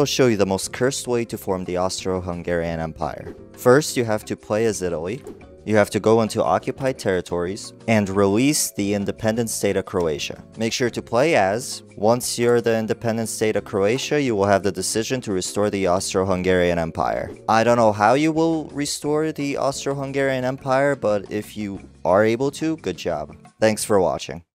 I'll show you the most cursed way to form the Austro-Hungarian Empire. First, you have to play as Italy. You have to go into occupied territories and release the independent state of Croatia. Make sure to play as. Once you're the independent state of Croatia, you will have the decision to restore the Austro-Hungarian Empire. I don't know how you will restore the Austro-Hungarian Empire, but if you are able to, good job. Thanks for watching.